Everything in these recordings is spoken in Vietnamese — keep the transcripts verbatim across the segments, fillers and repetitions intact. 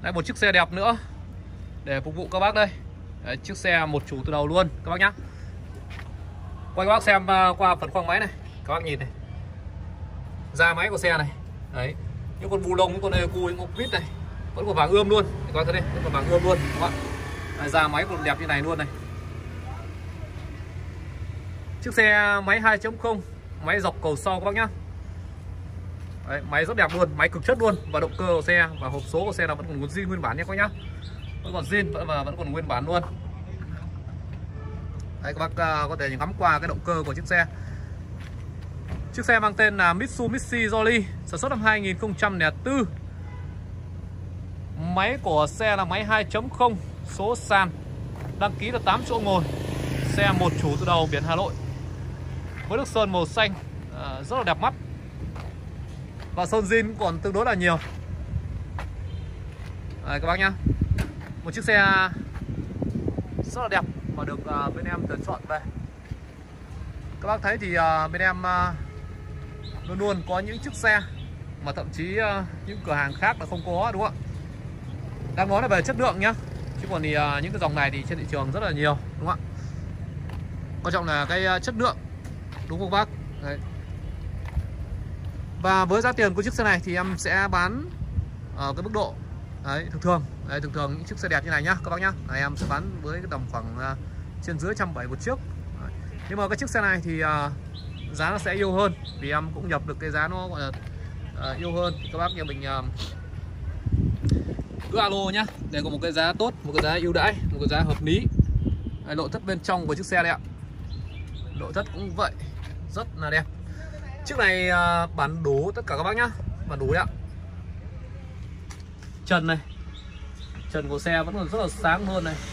Đây một chiếc xe đẹp nữa để phục vụ các bác đây. Đấy, chiếc xe một chủ từ đầu luôn các bác nhá. Quay các bác xem uh, qua phần khoang máy này, các bác nhìn này, da máy của xe này, đấy, những con bu lông, những con ecu, những con vít này vẫn còn vàng ươm luôn, các bác thấy đây, vẫn còn vàng ươm luôn các bạn. Đấy, da máy còn đẹp như này luôn này. Chiếc xe máy hai chấm không, máy dọc cầu sau các bác nhá. Đấy, máy rất đẹp luôn, máy cực chất luôn, và động cơ của xe và hộp số của xe là vẫn còn zin nguyên bản nhé các bác nhá, vẫn còn zin và vẫn còn nguyên bản luôn. Đấy, các bác uh, có thể ngắm qua cái động cơ của chiếc xe. Chiếc xe mang tên là Mitsubishi Jolly, sản xuất năm hai nghìn không trăm lẻ bốn. Máy của xe là máy hai chấm không, số sàn, đăng ký là tám chỗ ngồi, xe một chủ từ đầu, biển Hà Nội, với nước sơn màu xanh, uh, rất là đẹp mắt. Và sơn zin còn tương đối là nhiều. Đấy, các bác nhá, một chiếc xe rất là đẹp mà được uh, bên em tuyển chọn về. Các bác thấy thì uh, bên em uh, luôn luôn có những chiếc xe mà thậm chí uh, những cửa hàng khác là không có, đúng không ạ? Đang nói là về chất lượng nhá, chứ còn thì uh, những cái dòng này thì trên thị trường rất là nhiều, đúng không ạ? Quan trọng là cái uh, chất lượng, đúng không bác? Đấy. Và với giá tiền của chiếc xe này thì em sẽ bán ở cái mức độ đấy, thường thường đấy, thường thường những chiếc xe đẹp như này nhá các bác nhá. Đấy, em sẽ bán với cái tầm khoảng uh, trên dưới một trăm bảy mươi một chiếc. Đấy. Nhưng mà cái chiếc xe này thì uh, giá nó sẽ yêu hơn, vì em cũng nhập được cái giá nó gọi là uh, yêu hơn. Các bác nhà mình uh, cứ alo nhá, để có một cái giá tốt, một cái giá ưu đãi, một cái giá hợp lý. Đấy, nội thất bên trong của chiếc xe này ạ, nội thất cũng vậy, rất là đẹp. Chiếc này uh, bản đủ tất cả các bác nhá, bản đủ đấy ạ. Trần này, trần của xe vẫn còn rất là sáng luôn này.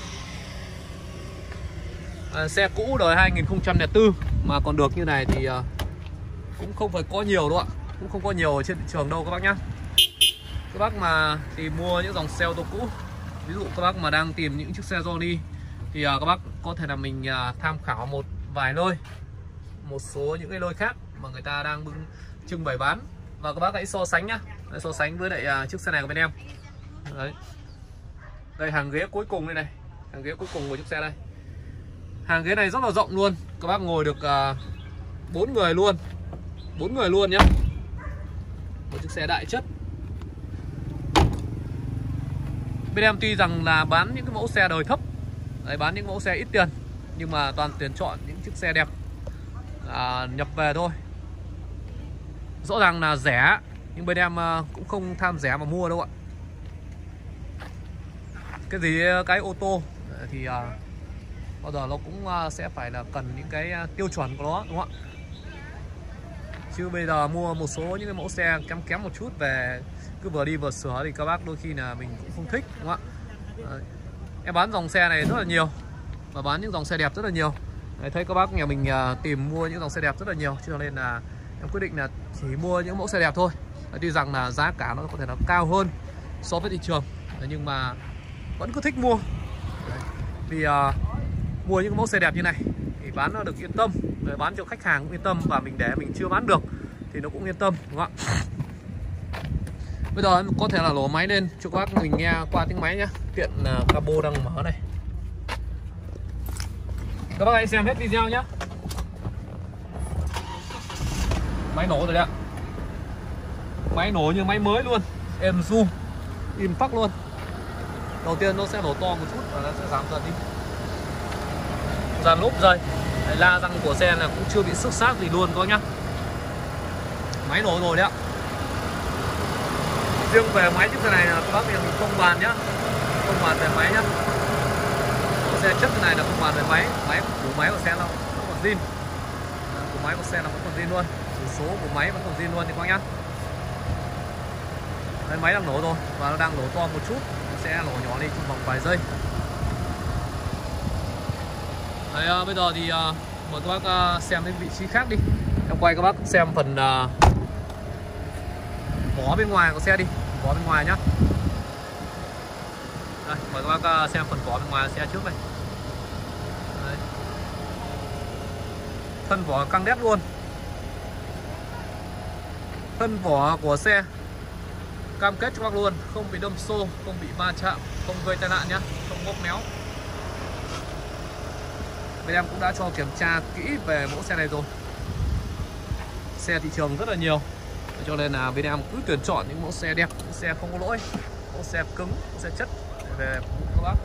À, xe cũ đời hai nghìn không trăm lẻ bốn mà còn được như này thì uh, cũng không phải có nhiều đâu ạ, cũng không có nhiều ở trên thị trường đâu các bác nhá. Các bác mà tìm mua những dòng xe ô tô cũ, ví dụ các bác mà đang tìm những chiếc xe Jolly thì uh, các bác có thể là mình uh, tham khảo một vài nơi, một số những cái nơi khác mà người ta đang bưng trưng bày bán, và các bác hãy so sánh nhá. Đấy, so sánh với lại uh, chiếc xe này của bên em. Đấy, đây hàng ghế cuối cùng đây này, hàng ghế cuối cùng của chiếc xe đây. Hàng ghế này rất là rộng luôn, các bác ngồi được bốn uh, người luôn, bốn người luôn nhá. Một chiếc xe đại chất. Bên em tuy rằng là bán những cái mẫu xe đời thấp, đấy, bán những mẫu xe ít tiền, nhưng mà toàn tuyển chọn những chiếc xe đẹp à, nhập về thôi. Rõ ràng là rẻ, nhưng bên em uh, cũng không tham rẻ mà mua đâu ạ. Cái gì cái ô tô thì uh, bao giờ nó cũng uh, sẽ phải là cần những cái uh, tiêu chuẩn của nó, đúng không ạ? Chứ bây giờ mua một số những cái mẫu xe kém kém một chút về, cứ vừa đi vừa sửa thì các bác đôi khi là mình cũng không thích, đúng không ạ? Đấy. Em bán dòng xe này rất là nhiều, và bán những dòng xe đẹp rất là nhiều. Đấy, thấy các bác nhà mình uh, tìm mua những dòng xe đẹp rất là nhiều, cho nên là em quyết định là chỉ mua những mẫu xe đẹp thôi. Đấy, tuy rằng là giá cả nó có thể nó cao hơn so với thị trường, đấy, nhưng mà vẫn cứ thích mua. Đấy, vì uh, mua những mẫu xe đẹp như này thì bán nó được yên tâm, đấy, bán cho khách hàng cũng yên tâm, và mình để mình chưa bán được thì nó cũng yên tâm, đúng không ạ? Bây giờ em có thể là nổ máy lên cho các bác mình nghe qua tiếng máy nhé. Tiện uh, cabo đang mở này. Các bác hãy xem hết video nhé. Máy nổ rồi đấy ạ. Máy nổ như máy mới luôn, êm ru, im phắc luôn. Đầu tiên nó sẽ nổ to một chút và nó sẽ giảm dần đi. Dàn lốp dây, la răng của xe là cũng chưa bị xước xác gì luôn các bác nhá. Máy nổ rồi đấy ạ. Riêng về máy chiếc xe này là các bác mình không bàn nhá, không bàn về máy nhá. Xe chất này là không bàn về máy, máy của máy của xe nó vẫn còn zin, của máy của xe là vẫn còn zin luôn, chỉ số của máy vẫn còn zin luôn thì các bác nhá. Đấy, máy đang nổ rồi và nó đang nổ to một chút, nó sẽ nổ nhỏ đi trong vòng vài giây. Đấy, uh, bây giờ thì uh, mời các bác uh, xem đến vị trí khác đi. Em quay các bác xem phần uh, vỏ bên ngoài của xe đi, vỏ bên ngoài nhá. Đây, mời các bác uh, xem phần vỏ bên ngoài xe trước này. Đấy. Thân vỏ căng đét luôn. Thân vỏ của xe cam kết cho bác luôn, không bị đâm xô, không bị va chạm, không gây tai nạn nhé, không bóp méo. Bên em cũng đã cho kiểm tra kỹ về mẫu xe này rồi. Xe thị trường rất là nhiều, cho nên là bên em cứ tuyển chọn những mẫu xe đẹp, những xe không có lỗi, mẫu xe cứng, mẫu xe chất về phục vụ các bác.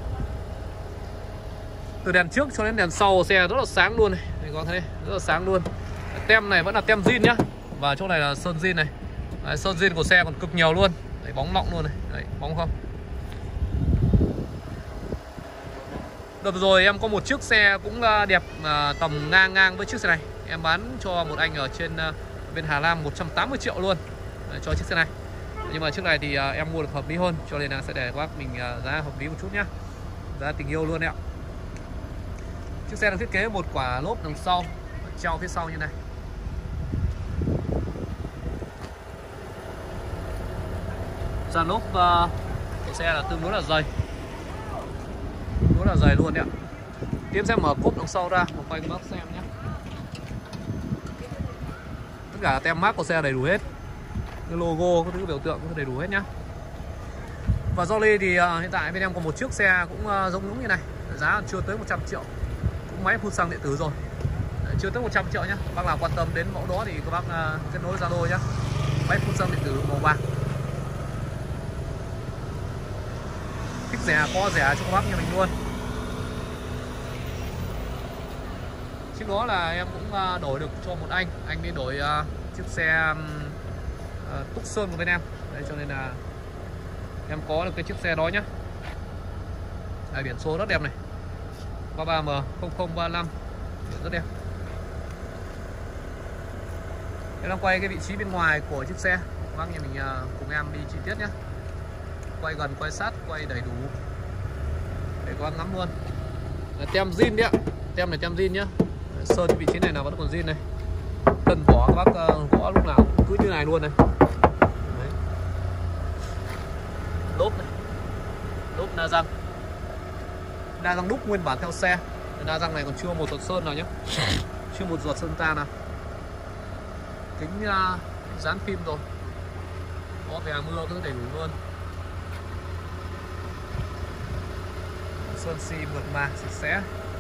Từ đèn trước cho đến đèn sau xe rất là sáng luôn này, các bạn thấy rất là sáng luôn. Tem này vẫn là tem zin nhá, và chỗ này là sơn zin này. Đấy, sơn zin của xe còn cực nhiều luôn. Đấy, bóng lọng luôn này. Đấy, bóng không. Đợt rồi em có một chiếc xe cũng đẹp, tầm ngang ngang với chiếc xe này. Em bán cho một anh ở trên bên Hà Nam một trăm tám mươi triệu luôn. Đấy, cho chiếc xe này. Nhưng mà chiếc này thì em mua được hợp lý hơn, cho nên là sẽ để các bác mình giá hợp lý một chút nhá. Giá tình yêu luôn đấy ạ. Chiếc xe được thiết kế một quả lốp đằng sau, treo phía sau như này. Dàn lốp uh, của xe là tương đối là dày, tương đối là dày luôn đấy ạ. Tiếp xem mở cốp đằng sau ra, một quay các bác xem nhé. Tất cả tem mác của xe đầy đủ hết, cái logo, các thứ biểu tượng cũng đầy đủ hết nhá. Và do Ly thì uh, hiện tại bên em có một chiếc xe cũng uh, giống giống như này, giá chưa tới một trăm triệu, cũng máy phun xăng điện tử rồi. Đấy, chưa tới một trăm triệu nhá. Bác nào quan tâm đến mẫu đó thì các bác uh, kết nối Zalo nhá. Máy phun xăng điện tử màu vàng. Thích rẻ có rẻ cho các bác như mình luôn. Chiếc đó là em cũng uh, đổi được cho một anh, anh đi đổi uh, chiếc xe uh, Tucson của bên em. Đấy, cho nên là em có được cái chiếc xe đó nhá. Đây, biển số rất đẹp này, ba ba M không không ba lăm, rất đẹp. Em đang quay cái vị trí bên ngoài của chiếc xe, các bác nhà mình uh, cùng em đi chi tiết nhé. Quay gần, quay sát, quay đầy đủ để các bác ngắm luôn. Là tem zin đấy ạ, tem này tem zin nhá. Sơn vị trí này là vẫn còn zin này. Thân vỏ các bác uh, gõ lúc nào cũng cứ như này luôn này. Đấy. Lốp này, lốp đa răng, đa răng đúc nguyên bản theo xe. Đa răng này còn chưa một giọt sơn nào nhé, chưa một giọt sơn ta nào. Kính uh, dán phim rồi, có vè mưa cứ đầy đủ luôn. Sơn xi mượt mà sạch sẽ.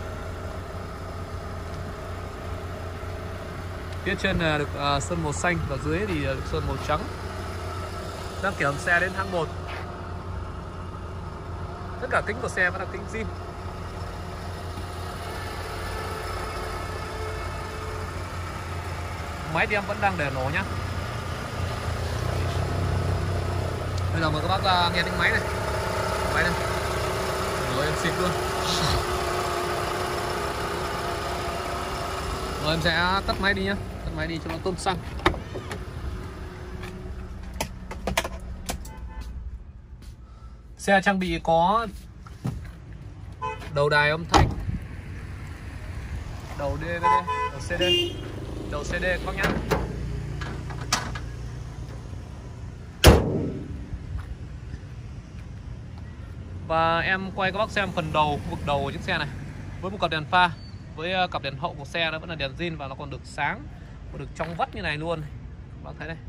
Phía trên là được uh, sơn màu xanh và dưới thì được sơn màu trắng. Đăng kiểm xe đến tháng một. Tất cả kính của xe vẫn là kính zin. Máy thì em vẫn đang để nổ nhá. Bây giờ mời các bác uh, nghe tiếng máy này. Máy này. Rồi em xịt luôn. Rồi em sẽ tắt máy đi nhá. Tắt máy đi cho nó tôm xăng. Xe trang bị có đầu đài âm thanh, đầu đê vê đê, đầu xê đê, đầu xê đê các bác nhá. Và em quay các bác xem phần đầu, khu vực đầu của chiếc xe này, với một cặp đèn pha, với cặp đèn hậu của xe nó vẫn là đèn zin và nó còn được sáng, còn được trong vắt như này luôn. Các bác thấy đây.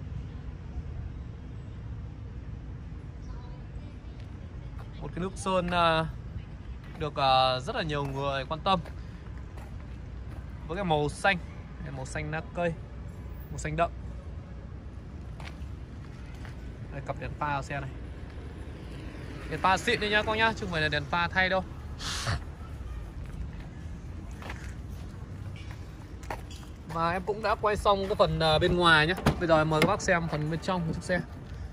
Một cái nước sơn được rất là nhiều người quan tâm, với cái màu xanh, màu xanh lá cây, màu xanh đậm. Đây, cặp đèn pha của xe này, đèn pha xịn đi nhá con nhá, chứ không phải là đèn pha thay đâu. Và em cũng đã quay xong cái phần bên ngoài nhé. Bây giờ em mời các bác xem phần bên trong của chiếc xe.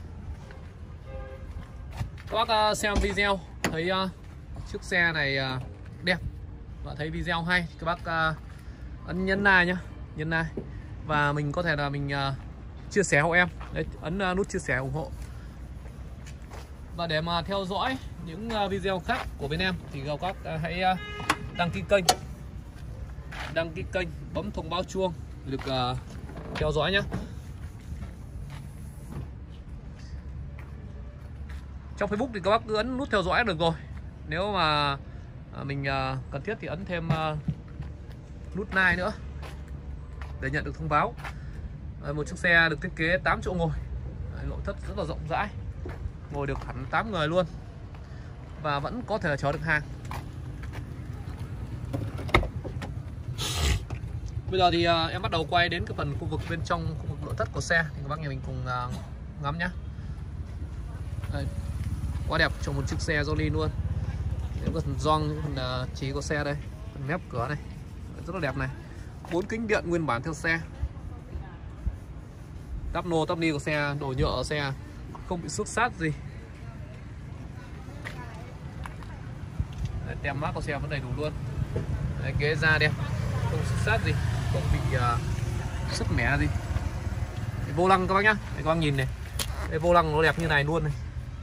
Các bác xem video thấy uh, chiếc xe này uh, đẹp và thấy video hay, các bác uh, ấn nhấn like nhá, nhấn like và mình có thể là mình uh, chia sẻ hộ em. Đấy, ấn uh, nút chia sẻ ủng hộ. Và để mà theo dõi những uh, video khác của bên em thì các bác uh, hãy uh, đăng ký kênh, đăng ký kênh, bấm thông báo chuông được uh, theo dõi nhé. Trong Facebook thì các bác cứ ấn nút theo dõi được rồi. Nếu mà mình cần thiết thì ấn thêm nút like nữa để nhận được thông báo. Một chiếc xe được thiết kế tám chỗ ngồi, nội thất rất là rộng rãi, ngồi được hẳn tám người luôn và vẫn có thể chở được hàng. Bây giờ thì uh, em bắt đầu quay đến cái phần khu vực bên trong, khu vực nội thất của xe thì các bác nhà mình cùng uh, ngắm nhá. Đây, quá đẹp trong một chiếc xe Jolin luôn. Cái phần gioăng, phần uh, chỉ của xe đây, phần mép cửa này rất là đẹp này. Bốn kính điện nguyên bản theo xe. Tắp nô tắp ni của xe, đồ nhựa ở xe không bị xước sát gì. Đấy, tem mác của xe vẫn đầy đủ luôn. Đấy, ghế da đẹp, không xước sát gì, không bị uh, sứt mẻ gì. Cái vô lăng các bác nhá, các bác nhìn này, cái vô lăng nó đẹp như này luôn này.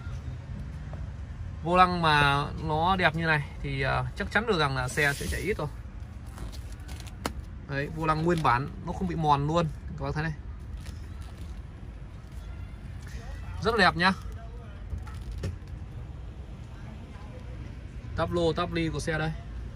Vô lăng mà nó đẹp như này thì uh, chắc chắn được rằng là xe sẽ chạy ít rồi. Đấy, vô lăng nguyên bản nó không bị mòn luôn, các bác thấy này, rất là đẹp nhá. Tắp lô tắp ly của xe đây,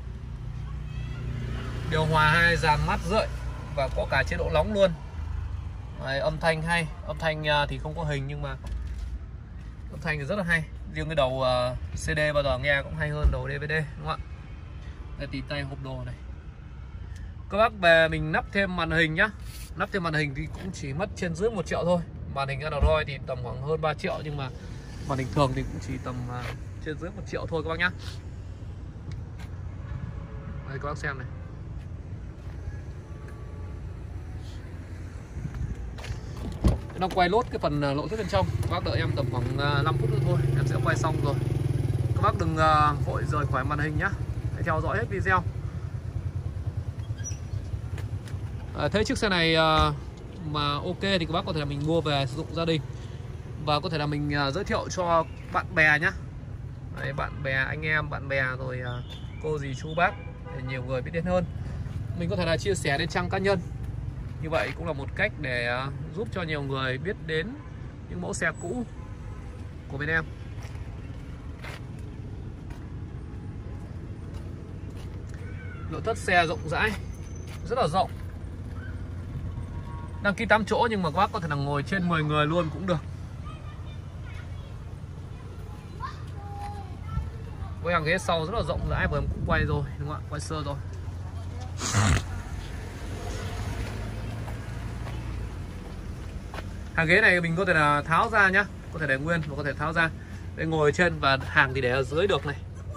điều hòa hai dàn mát rượi và có cả chế độ nóng luôn. Đấy, âm thanh hay, âm thanh thì không có hình nhưng mà âm thanh thì rất là hay. Riêng cái đầu uh, xê đê bao giờ nghe cũng hay hơn đầu đê vê đê đúng không ạ? Đây, tì tay hộp đồ này. Các bác về mình nắp thêm màn hình nhá. Nắp thêm màn hình thì cũng chỉ mất trên dưới một triệu thôi. Màn hình Android thì tầm khoảng hơn ba triệu, nhưng mà màn hình thường thì cũng chỉ tầm uh, trên dưới một triệu thôi các bác nhá. Đây các bác xem này. Đang quay lốt cái phần nội thất bên trong. Các bác đợi em tầm khoảng năm phút nữa thôi, em sẽ quay xong rồi. Các bác đừng uh, vội rời khỏi màn hình nhá. Hãy theo dõi hết video. À, thấy chiếc xe này uh, mà ok thì các bác có thể là mình mua về sử dụng gia đình, và có thể là mình uh, giới thiệu cho bạn bè nhá. Đấy, bạn bè, anh em, bạn bè rồi uh, cô dì chú bác để nhiều người biết đến hơn. Mình có thể là chia sẻ lên trang cá nhân. Như vậy cũng là một cách để uh, giúp cho nhiều người biết đến những mẫu xe cũ của bên em. Nội thất xe rộng rãi, rất là rộng. Đăng ký tám chỗ nhưng mà các bác có thể là ngồi trên mười người luôn cũng được. Với hàng ghế sau rất là rộng rãi, vừa em cũng quay rồi đúng không ạ? Quay sơ rồi. Hàng ghế này mình có thể là tháo ra nhá, có thể để nguyên và có thể tháo ra để ngồi trên, và hàng thì để ở dưới được này.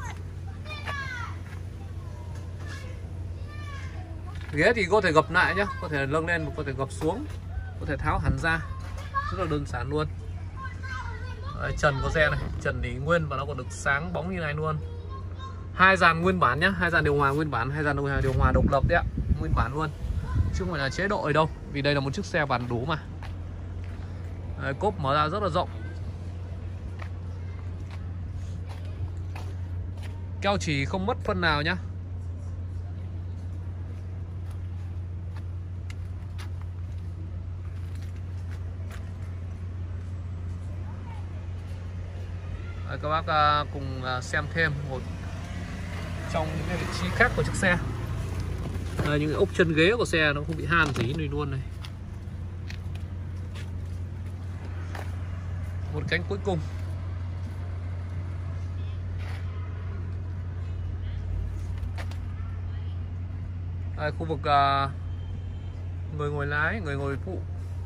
Ghế thì có thể gập lại nhá, có thể nâng lên, có thể gập xuống, có thể tháo hẳn ra, rất là đơn giản luôn. Đấy, trần của xe này, trần thì nguyên và nó còn được sáng bóng như này luôn. Hai dàn nguyên bản nhá, hai dàn điều hòa nguyên bản, hai dàn điều hòa, điều hòa độc lập đấy ạ, nguyên bản luôn, chứ không phải là chế độ gì đâu, vì đây là một chiếc xe bản đủ mà. Đấy, cốp mở ra rất là rộng. Keo chỉ không mất phân nào nhá. Đấy, các bác uh, cùng uh, xem thêm một trong những cái vị trí khác của chiếc xe. Đây, những cái ốc chân ghế của xe nó không bị han gì này luôn này. Một cánh cuối cùng. Đây, khu vực uh, người ngồi lái, người ngồi phụ.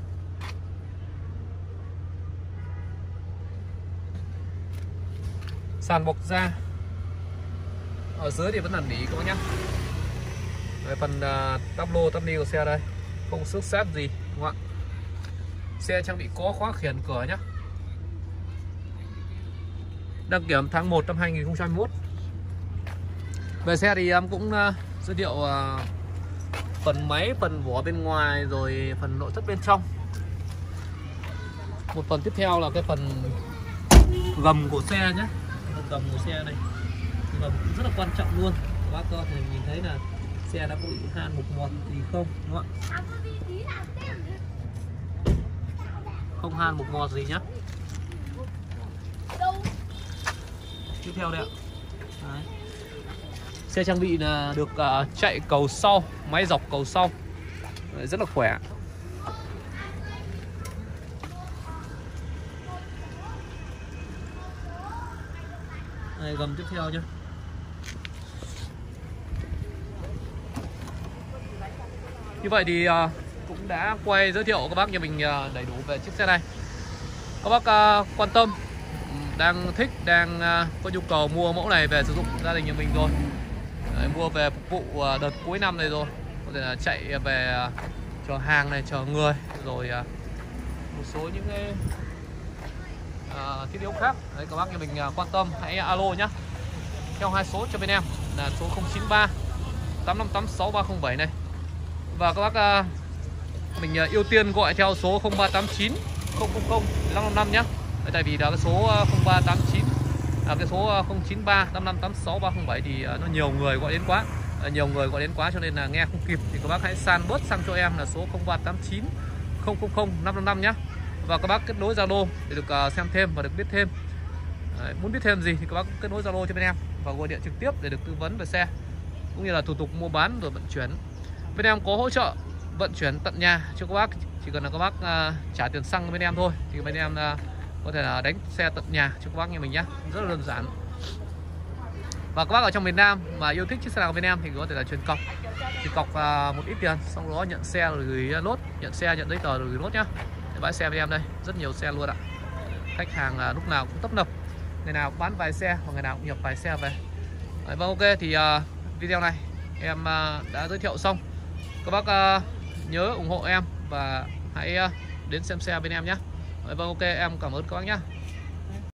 Sàn bọc da. Ở dưới thì vẫn là nỉ các bác nhé. Đây, phần uh, tắp lô tắp ni của xe đây, không xước sát gì đúng không ạ? Xe trang bị có khóa khiển cửa nhé. Đăng kiểm tháng một năm hai nghìn không trăm hai mươi mốt. Về xe thì em cũng uh, giới thiệu uh, phần máy, phần vỏ bên ngoài, rồi phần nội thất bên trong. Một phần tiếp theo là cái phần gầm của xe nhé. Phần gầm của xe này, gầm cũng rất là quan trọng luôn. Các bác có thể nhìn thấy là xe đã có bị han mục mọt gì không, đúng không ạ? Không han mục mọt gì nhá. Tiếp theo đây ạ. Đấy. Xe trang bị là được uh, chạy cầu sau, máy dọc cầu sau. Đấy, rất là khỏe. Đây, gầm tiếp theo nhá. Như vậy thì uh, cũng đã quay giới thiệu các bác nhà mình uh, đầy đủ về chiếc xe này. Các bác uh, quan tâm, đang thích, đang uh, có nhu cầu mua mẫu này về sử dụng gia đình nhà mình rồi. Đấy, mua về phục vụ uh, đợt cuối năm này rồi, có thể là chạy về uh, chờ hàng này, chờ người, rồi uh, một số những cái uh, thiết yếu khác. Đấy, các bác nhà mình uh, quan tâm hãy alo nhá, theo hai số cho bên em là số không chín ba tám năm tám sáu ba không bảy này, và các bác uh, mình uh, ưu tiên gọi theo số không ba tám chín không không không năm năm năm nhá. Đấy, tại vì là cái số không ba tám chín là cái số không chín ba tám năm tám sáu ba không bảy thì uh, nó nhiều người gọi đến quá, uh, nhiều người gọi đến quá cho nên là nghe không kịp, thì các bác hãy san bớt sang cho em là số không ba tám chín không không không năm năm năm nhá. Và các bác kết nối Zalo để được uh, xem thêm và được biết thêm. Đấy, muốn biết thêm gì thì các bác kết nối Zalo cho bên em và gọi điện trực tiếp để được tư vấn về xe cũng như là thủ tục mua bán rồi vận chuyển. Bên em có hỗ trợ vận chuyển tận nhà cho các bác, chỉ cần là các bác uh, trả tiền xăng cho bên em thôi thì bên em uh, có thể là đánh xe tận nhà cho các bác như mình nhá, rất là đơn giản. Và các bác ở trong miền Nam mà yêu thích chiếc xe nào của bên em thì có thể là chuyển cọc, chuyển cọc uh, một ít tiền, xong đó nhận xe rồi gửi nốt, nhận xe nhận giấy tờ rồi gửi nốt nhá. Để bãi xe bên em đây rất nhiều xe luôn ạ, khách hàng uh, lúc nào cũng tấp nập, ngày nào cũng bán vài xe và ngày nào cũng nhập vài xe về. Đấy, vâng, ok thì uh, video này em uh, đã giới thiệu xong. Các bác uh, nhớ ủng hộ em và hãy uh, đến xem xe bên em nhé. Vâng, ok, em cảm ơn các bác nhé.